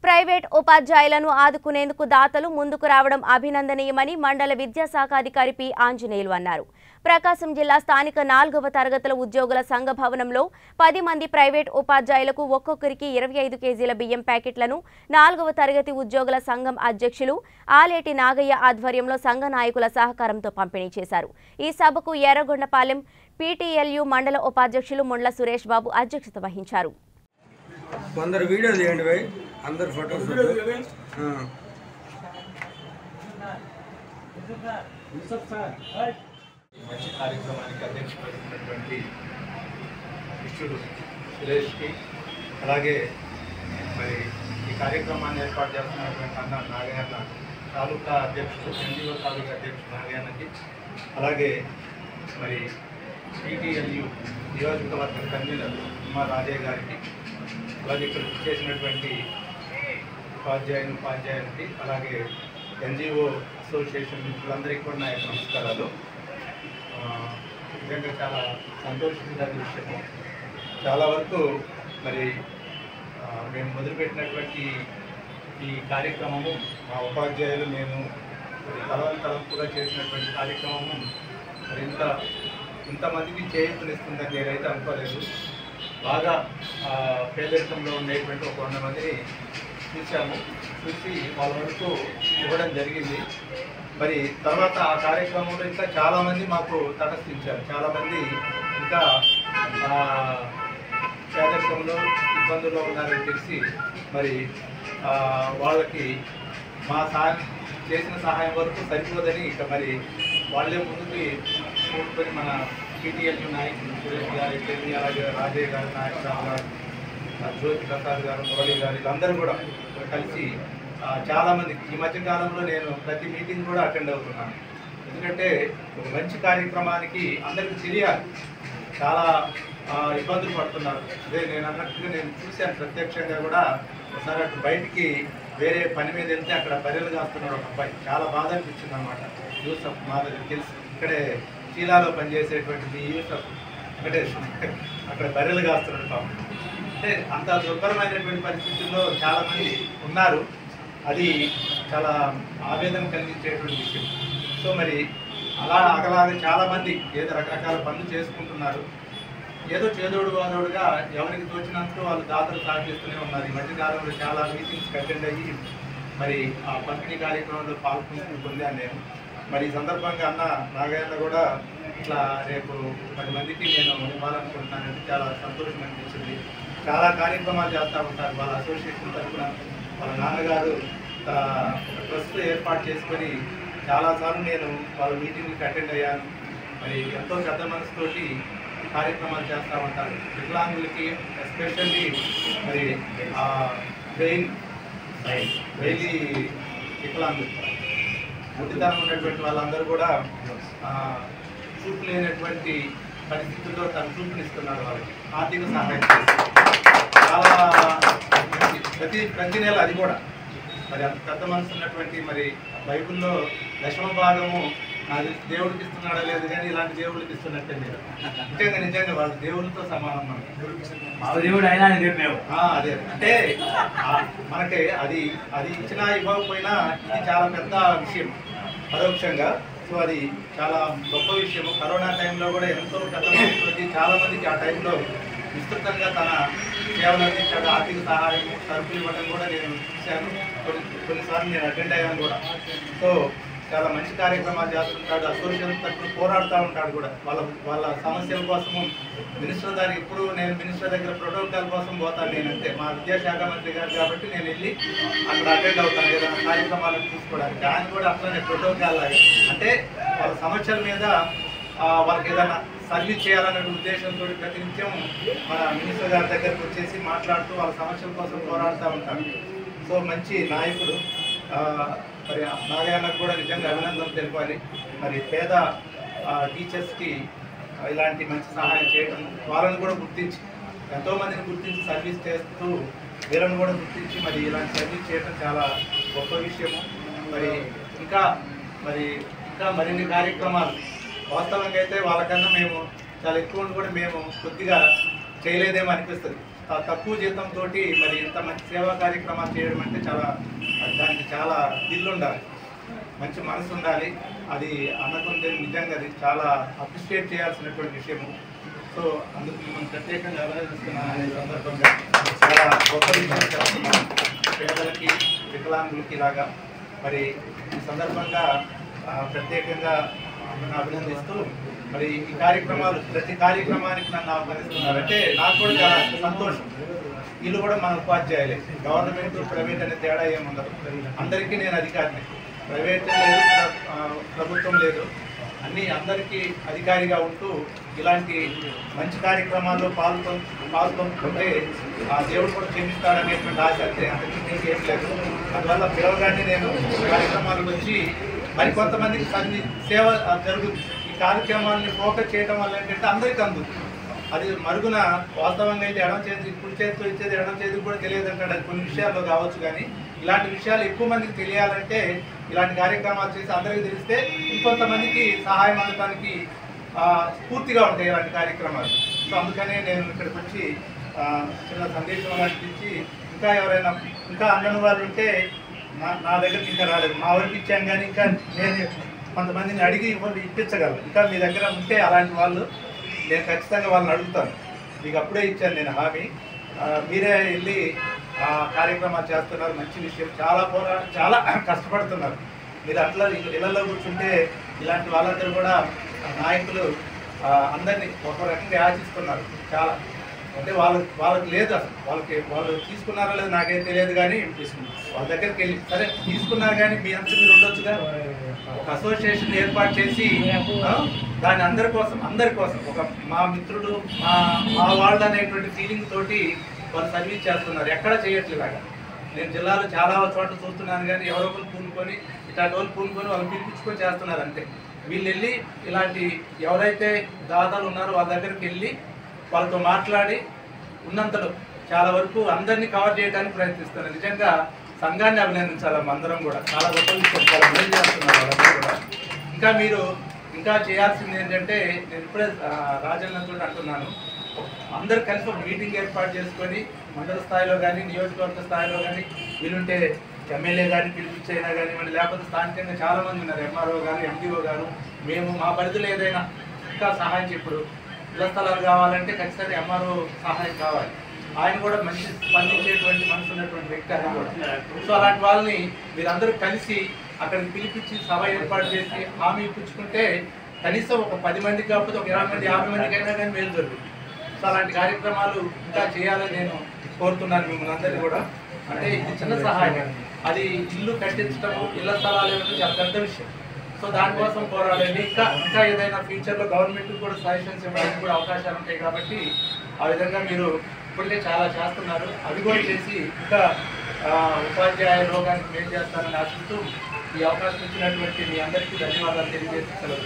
Private ఉపాధ్యాయులను ఆదుకునేందుకు దాతలు ముందుకు రావడం అభినందనీయమని మండల విద్యాశాఖ అధికారి పి ఆంజనేయులు అన్నారు. ప్రకాశం జిల్లా స్థానిక 4వ తరగతుల ఉద్యోగుల సంఘ భవనంలో 10 మంది ప్రైవేట్ ఉపాధ్యాయులకు ఒక్కొక్కరికి 25 కేజీల బియ్యం ప్యాకెట్లను 4వ తరగతి ఉద్యోగుల సంఘం అధ్యక్షులు ఆలేటి నాగయ్య ఆధ్వర్యంలో సంఘ నాయకుల సహకారంతో పంపిణీ చేశారు. ఈ సభకు ఎర్రగొండపాలెం పీటీఎల్యూ మండల ఉపాధ్యక్షులు ముండ్ల సురేష్ బాబు అధ్యక్షత వహించారు. కొందరు వీడియో తీయండి భాయ్, అందరు ఫోటోస్ మంచి కార్యక్రమానికి అధ్యక్షత వహించినటువంటి మిత్రుడు సురేష్కి, అలాగే మరి ఈ కార్యక్రమాన్ని ఏర్పాటు చేస్తున్నటువంటి అన్న నాగయ్యన్న తాలూకా అధ్యక్షుడు ఎన్జిఓ తాలూకా అధ్యక్షుడు నాగయ్యన్నకి, అలాగే మరి పీటీఎల్యూ నియోజకవర్గ కన్వీనర్ ఉమా రాజయ్య గారికి, అలాగే ఇక్కడ చేసినటువంటి ఉపాధ్యాయునికి, అలాగే ఎన్జిఓ అసోసియేషన్ మిత్రులందరికీ కూడా నా యొక్క నమస్కారాలు. నిజంగా చాలా సంతోషించదగ్గ విషయము. చాలా వరకు మరి మేము మొదలుపెట్టినటువంటి ఈ కార్యక్రమము, మా ఉపాధ్యాయులు నేను తలంపుగా చేసినటువంటి కార్యక్రమము మరి ఇంతమందికి చేయూతనిస్తుందని నేనైతే అనుకోలేదు. బాగా పేదరికంలో ఉండేటువంటి ఒక 100 మందిని చూసి వాళ్ళ వరకు ఇవ్వడం జరిగింది. మరి తర్వాత ఆ కార్యక్రమంలో ఇంకా చాలామంది మాకు తటస్థించారు. చాలామంది ఇంకా పేదరికంలో ఇబ్బందుల్లో ఉన్నారని తెలిసి మరి వాళ్ళకి మా చేసిన సహాయం వరకు సరిపోదని ఇక మరి వాళ్ళే ముందుకి కూడుకొని మన పీటీఎల్యూ నాయకులు సురేష్ గారు, అలాగే రాజయ్య గారు, నాయకురావు గారు, జ్యోతి ప్రసాద్ గారు, మురళి గారు, వీళ్ళందరూ కూడా కలిసి చాలామంది ఈ మధ్యకాలంలో నేను ప్రతి మీటింగ్ కూడా అటెండ్ అవుతున్నాను. ఎందుకంటే ఒక మంచి కార్యక్రమానికి అందరికీ తెలియాలి. చాలా ఇబ్బందులు పడుతున్నారు. అదే నేను అన్నట్టుగా నేను చూశాను ప్రత్యక్షంగా కూడా. ఒకసారి అటు బయటికి వేరే పని మీద వెళ్తే అక్కడ బర్రెలు కాస్తున్నాడు ఒక అబ్బాయి. చాలా బాధ అనిపించింది అనమాట. యూసఫ్ మా దగ్గర తెలుసు, ఇక్కడే చీలాలో పనిచేసేటువంటి యూసఫ్ వెంకటేశ్వర అక్కడ బర్రెలు కాస్తున్నాడు పాపం. అంటే అంత దుర్భరమైనటువంటి పరిస్థితుల్లో చాలామంది ఉన్నారు. అది చాలా ఆవేదన కలిగించేటువంటి విషయం. సో మరి అలాగే చాలామంది ఏదో రకరకాల పనులు చేసుకుంటున్నారు. ఏదో చేదోడు వాదోడుగా ఎవరికి తోచినంత వాళ్ళు దాతలు సాగిస్తూనే ఉన్నారు. ఈ మధ్యకాలంలో చాలా మీటింగ్స్ అటెండ్ అయ్యి మరి ఆ పంపిణీ కార్యక్రమంలో పొందాను నేను. మరి ఈ సందర్భంగా అన్న నాగయ్యన్న కూడా ఇట్లా రేపు 10 మందికి నేను ఇవ్వాలనుకుంటున్నానంటే చాలా సంతోషం అనిపించింది. చాలా కార్యక్రమాలు చేస్తూ ఉంటారు. వాళ్ళ అసోసియేషన్ తరఫున వాళ్ళ నాన్నగారు ట్రస్ట్ ఏర్పాటు చేసుకొని చాలాసార్లు నేను వాళ్ళ మీటింగ్కి అటెండ్ అయ్యాను. మరి ఎంతో పెద్ద మనసుతోటి కార్యక్రమాలు చేస్తూ ఉంటారు. వికలాంగులకి ఎస్పెషల్లీ మరి బ్రెయిలీ వికలాంగులు, గుడ్డితనం ఉన్నటువంటి వాళ్ళందరూ కూడా చూపు లేనటువంటి పరిస్థితుల్లో తన చూపునిస్తున్నారు. వాళ్ళకి ఆర్థిక సహాయం చేసి చాలా ప్రతి నెల అది కూడా మరి అంత పెద్ద మనసు ఉన్నటువంటి మరి బైబిల్లో 10వ భాగము అది దేవుడికి ఇస్తున్నాడా లేదు కానీ ఇలాంటి దేవుడికి ఇస్తున్నట్టే మీరు. నిజంగా వాళ్ళు దేవుడితో సమానం. దేవుడు అయినా అదే అంటే మనకి అది ఇచ్చినా ఇవ్వకపోయినా ఇది చాలా పెద్ద విషయం పరోక్షంగా. సో అది చాలా గొప్ప విషయం. కరోనా టైంలో కూడా ఎంతో పెద్ద మనసుతోటి చాలామందికి ఆ టైంలో విస్తృతంగా తన సేవలు అందించాడు. ఆర్థిక సహాయం, సరుకులు ఇవ్వడం కూడా నేను చూశాను. కొన్నిసార్లు నేను అటెండ్ అయ్యాను కూడా. సో చాలా మంచి కార్యక్రమాలు చేస్తుంటాడు. అసోసియేషన్ తరఫున పోరాడుతూ ఉంటాడు కూడా వాళ్ళ సమస్యల కోసము. మినిస్టర్ దానికి ఇప్పుడు నేను మినిస్టర్ దగ్గర ప్రోటోకాల్ కోసం పోతాను. నేనంతే మా విద్యాశాఖ మంత్రి గారు కాబట్టి నేను వెళ్ళి అక్కడ అటెండ్ అవుతాను ఏదైనా కార్యక్రమాలను చూసుకోవడానికి. దాన్ని కూడా అట్లనే ప్రోటోకాల్ లాగా అంటే వాళ్ళ సమస్యల మీద వాళ్ళకి ఏదైనా సర్వీస్ చేయాలనే ఉద్దేశంతో ప్రతినిత్యం మన మినిస్టర్ గారి దగ్గరకు వచ్చేసి మాట్లాడుతూ వాళ్ళ సమస్యల కోసం పోరాడుతూ ఉంటాడు. సో మంచి నాయకుడు. మరి నాగయ్యన్నకు కూడా నిజంగా అభినందనలు తెలపాలి. మరి పేద టీచర్స్కి ఇలాంటి మంచి సహాయం చేయడం, వాళ్ళని కూడా గుర్తించి ఎంతోమందిని గుర్తించి సర్వీస్ చేస్తూ వీళ్ళని కూడా గుర్తించి మరి ఇలాంటి సర్వీస్ చేయడం చాలా గొప్ప విషయము. ఇంకా మరిన్ని కార్యక్రమాలు వాస్తవంగా అయితే వాళ్ళకన్నా మేము చాలా ఎక్కువ కూడా మేము కొద్దిగా చేయలేదేమో అనిపిస్తుంది. తక్కువ జీతంతో మరి ఇంత మంచి సేవా కార్యక్రమాలు చేయడం అంటే దానికి చాలా దిల్లు ఉండాలి, మంచి మనసు ఉండాలి. అది అన్నకుంటే నిజంగా అది చాలా అప్రిషియేట్ చేయాల్సినటువంటి విషయము. సో అందుకు మనం ప్రత్యేకంగా అభినందిస్తున్నాను. అనే సందర్భంగా చాలా గొప్ప విషయం చేస్తున్నాం పేదలకి, వికలాంగులకి ఇలాగా. మరి ఈ సందర్భంగా ప్రత్యేకంగా అభినందిస్తూ మరి ఈ కార్యక్రమాలు ప్రతి కార్యక్రమానికి నన్ను ఆహ్వానిస్తున్నారంటే నాకు కూడా చాలా సంతోషం. వీళ్ళు కూడా మన ఉపాధ్యాయులే, గవర్నమెంట్ ప్రైవేట్ అనే తేడా ఏముండదు. అందరికీ నేను అధికారిని, ప్రైవేట్ లేదు, ప్రభుత్వం లేదు, అందరికీ అధికారిగా ఉంటూ ఇలాంటి మంచి కార్యక్రమాల్లో పాల్గొంటుంటే ఆ దేవుడు కూడా క్షమిస్తాడనేటువంటి ఆశ అంతే, అంతకు ఏం లేదు. అందువల్ల పిలవగానే నేను కార్యక్రమాలకు వచ్చి మరికొంతమందికి సేవ జరుగుతుంది. ఈ కార్యక్రమాలని ఫోకస్ చేయడం వల్ల ఏంటంటే అందరికీ అందుతుంది. అది మరుగున వాస్తవంగా అయితే ఎడం చేతి కుడి చేతితో ఇచ్చేది ఎడం చేతికి కూడా తెలియదు అంటాడు. అది కొన్ని విషయాల్లో కావచ్చు, కానీ ఇలాంటి విషయాలు ఎక్కువ మందికి తెలియాలంటే ఇలాంటి కార్యక్రమాలు చేసి అందరికీ తెలిస్తే ఇంకొంతమందికి సహాయం అందడానికి స్ఫూర్తిగా ఉంటాయి ఇలాంటి కార్యక్రమాలు. సో అందుకనే నేను ఇక్కడికి వచ్చి చిన్న సందేశం అనిపించి ఇంకా ఎవరైనా ఇంకా అందని వాళ్ళు ఉంటే నా దగ్గరికి ఇంకా రాలేదు. మా వరకు ఇచ్చాం, కానీ ఇంకా నేను కొంతమందిని అడిగి ఇప్పించగలను. ఇంకా మీ దగ్గర ఉంటే అలాంటి వాళ్ళు నేను ఖచ్చితంగా వాళ్ళని అడుగుతాను. మీకు అప్పుడే ఇచ్చాను నేను హామీ. మీరే వెళ్ళి కార్యక్రమాలు చేస్తున్నారు, మంచి విషయం. చాలా కష్టపడుతున్నారు. మీరు అట్లా ఇళ్లలో కూర్చుంటే ఇలాంటి వాళ్ళందరూ కూడా నాయకులు అందరినీ ఒక రకంగా ఆశిస్తున్నారు. చాలా అంటే వాళ్ళకి లేదు అసలు, వాళ్ళు తీసుకున్నారో లేదు నాకేం తెలియదు, కానీ వాళ్ళ దగ్గరికి వెళ్ళి సరే తీసుకున్నారు, కానీ మీ అంతా మీరు ఉండొచ్చుగా. ఒక అసోసియేషన్ ఏర్పాటు చేసి దాని అందరి కోసం ఒక మా మిత్రుడు మా వాళ్ళు అనేటువంటి ఫీలింగ్ తోటి వాళ్ళు సర్వీస్ చేస్తున్నారు. ఎక్కడ చేయట్లేలాగా నేను జిల్లాలో చాలా చోట్ల చూస్తున్నాను, కానీ ఎవరో ఒకరు పూనుకొని ఇట్లాంటి వాళ్ళు పూనుకొని వాళ్ళు పిలిపించుకొని చేస్తున్నారు అంతే. వీళ్ళు వెళ్ళి ఇలాంటి ఎవరైతే దాదాలు ఉన్నారో వాళ్ళ దగ్గరికి వెళ్ళి వాళ్ళతో మాట్లాడి ఉన్నంతలో చాలా వరకు అందరినీ కవర్ చేయడానికి ప్రయత్నిస్తున్నారు. నిజంగా సంఘాన్ని అభినందించాలి అందరం కూడా. చాలా గొప్ప విషయం, చాలా మేలు చేస్తున్నారు వాళ్ళందరూ కూడా. మీరు ఇంకా చేయాల్సింది ఏంటంటే, నేను ఇప్పుడే రాజన్నతో అంటున్నాను, అందరూ కలిసి ఒక మీటింగ్ ఏర్పాటు చేసుకొని మండల స్థాయిలో కానీ నియోజకవర్గ స్థాయిలో కానీ వీలుంటే ఎమ్మెల్యే కానీ పిలిపించైనా కానివ్వండి, లేకపోతే స్థానికంగా చాలామంది ఉన్నారు, ఎంఆర్ఓ గారు, ఎండిఓ గారు, మేము మా పరిధిలో ఏదైనా ఇంకా సహాయం ఇప్పుడు ఇళ్ల స్థలాలు కావాలంటే ఖచ్చితంగా ఎంఆర్ఓ సహాయం కావాలి. ఆయన కూడా మంచి స్పందించేటువంటి మనసు ఉన్నటువంటి వ్యక్తి ఆయన కూడా. సో అలాంటి వాళ్ళని మీరందరూ కలిసి అక్కడికి పిలిపించి సభ ఏర్పాటు చేసి హామీ ఇప్పించుకుంటే కనీసం ఒక 10 మందికి కాకపోతే ఒక 20 మంది 50 మందికి అయినా కానీ మేలు జరుగుతుంది. సో అలాంటి కార్యక్రమాలు ఇంకా చేయాలని నేను కోరుతున్నాను మిమ్మల్ని అందరినీ కూడా. అంటే ఇది చిన్న సహాయం, అది ఇల్లు కట్టించడం, ఇళ్ల స్థలాలు ఇవ్వడం చాలా పెద్ద విషయం. సో దానికోసం పోరాడండి. ఇంకా ఏదైనా ఫ్యూచర్లో గవర్నమెంట్ కూడా సజెషన్స్ ఇవ్వడానికి కూడా అవకాశాలు ఉంటాయి. కాబట్టి ఆ విధంగా మీరు ఇప్పటికే చాలా చేస్తున్నారు, అవి కూడా చేసి ఇంకా ఉపాధ్యాయ లోకానికి మేలు చేస్తారని ఆశిస్తూ ఈ అవకాశం ఇచ్చినటువంటి మీ అందరికీ ధన్యవాదాలు తెలియజేస్తున్నారు.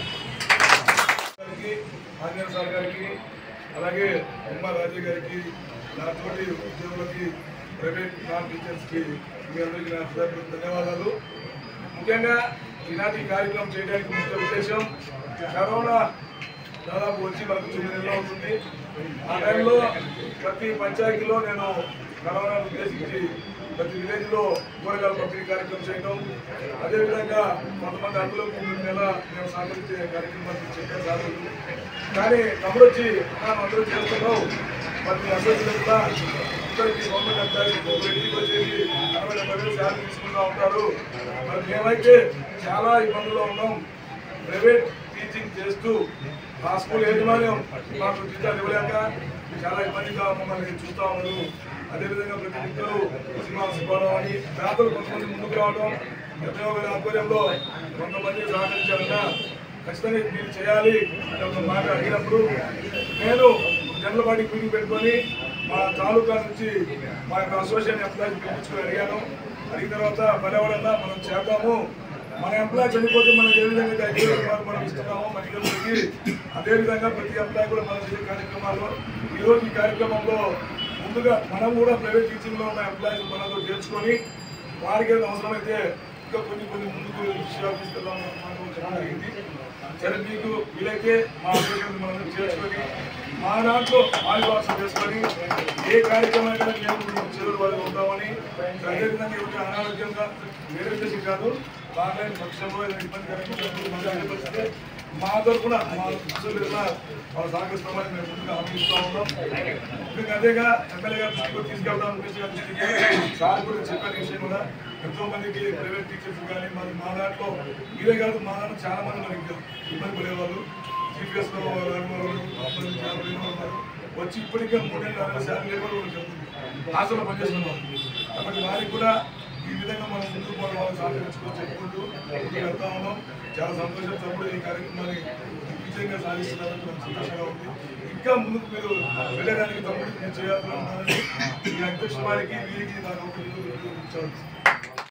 ఆంజనేయ సార్ గారికి, అలాగే ఉమ్మా రాజు గారికి, నాతోటి ఉద్యోగులకి, ప్రైవేట్ నాన్ టీచర్స్కి మీ అందరికీ నా హృదయపూర్వక ధన్యవాదాలు. ముఖ్యంగా ఈనాటి కార్యక్రమం చేయడానికి ముఖ్య ఉద్దేశం, కరోనా దాదాపు వచ్చి మనకు 9 నెలలు అవుతుంది. ఆ టైంలో ప్రతి పంచాయతీలో నేను కరోనాను ఉద్దేశించి ప్రతి విలేజ్లో కూరగాయల పంపిణీ కార్యక్రమం చేయడం, అదేవిధంగా కొంతమంది అందులోకి 3 నెలల మేము సహకరించే కార్యక్రమాలు చెప్పారు. కానీ తమ్ముడు వచ్చి అందరూ చేస్తున్నాం, ప్రతి అసోసియేషన్ కూడా అందరికీ గవర్నమెంట్ ఎంప్లాయీస్ ఇంటికి వచ్చేసి 60-70 శాలరీ తీసుకుంటూ ఉంటారు. మరి మేమైతే చాలా ఇబ్బందుల్లో ఉన్నాం. ప్రైవేట్ టీచింగ్ చేస్తూ ఆ స్కూల్ యాజమాన్యం మాకు జీతాలు ఇవ్వలేక చాలా ఇబ్బందిగా మమ్మల్ని చూస్తూ ఉన్నారు. అదేవిధంగా ప్రతి ఒక్కరు సుబ్బారావు అని పేదలు కొంతమంది ముందుకు రావడం, ఎంపీఓ గారి ఆధ్వర్యంలో కొంతమంది సహకరించాలన్నా ఖచ్చితంగా మీరు చేయాలి అని ఒక మాట అడిగినప్పుడు నేను జనరల్ బాడీ మీటింగ్ పెట్టుకొని మా తాలూకా నుంచి మా యొక్క అసోసియేషన్ ఎంప్లాయీస్ పిలిపించుకొని అడిగాను. అడిగిన తర్వాత పర్యావరణ మనం చేద్దాము, మన ఎంప్లాయీ చనిపోతే మనం ఏ విధంగా 5,000 రూపాయలు మనం ఇస్తున్నామో మహిళలకి, అదేవిధంగా ప్రతి ఎంప్లాయీ కూడా మనం చేసే కార్యక్రమాల్లో ఈరోజు ఈ కార్యక్రమంలో ముందుగా మనం కూడా ప్రైవేట్ టీచింగ్లో ఉన్న ఎంప్లాయీస్ మనతో చేర్చుకొని వారికి అవసరమైతే ఇంకా కొన్ని ముందుకు విషయాలు తీసుకెళ్దామని చెప్పడం జరిగింది. సరే మీకు వీలైతే మా అభ్యర్థులను మనం చేర్చుకొని మా దాంట్లో ఆదివాసం చేసుకొని ఏ కార్యక్రమాన్ని మేము చివరి వాళ్ళు ఉంటామని, అదేవిధంగా ఎవరికి అనారోగ్యంగా వేరే ఉద్దేశం కాదు, ఆన్లైన్ పక్షంలో ఏదైనా ఇబ్బంది పరిస్థితి మా తరఫున మా వాళ్ళు సహకరిస్తామని మేము ముందుగా హామీస్తూ ఉన్నాం. మీకు అదేగా ఎమ్మెల్యే గారు దృష్టికి తీసుకెళ్తాం సార్ కూడా చెప్పిన విషయం కూడా ఎంతో మందికి ప్రైవేట్ టీచర్స్ కానీ మరి మా దాంట్లో ఇదే కాదు మా దాంట్లో చాలా మంది మనకి ఇబ్బంది పడేవాళ్ళు జీపీఎస్ వచ్చి ఇప్పటికే 3 శాలరీ కూడా జరుగుతుంది హాస్టల్లో పనిచేస్తున్నారు. కాబట్టి వారికి కూడా ఈ విధంగా మనం ముందుకు వాళ్ళని సహకరించుకొని చెప్పుకుంటూ వెళ్తా ఉన్నాం. చాలా సంతోషం. తప్పుడు ఈ కార్యక్రమాన్ని విజయంగా సాధిస్తున్నారని నాకు సంతోషంగా ఉంది. ఇంకా ముందుకు మీరు వెళ్ళడానికి తమ్ముడికి నేను చేయాలని ఈ అధ్యక్షుల వారికి వీరికి నాకు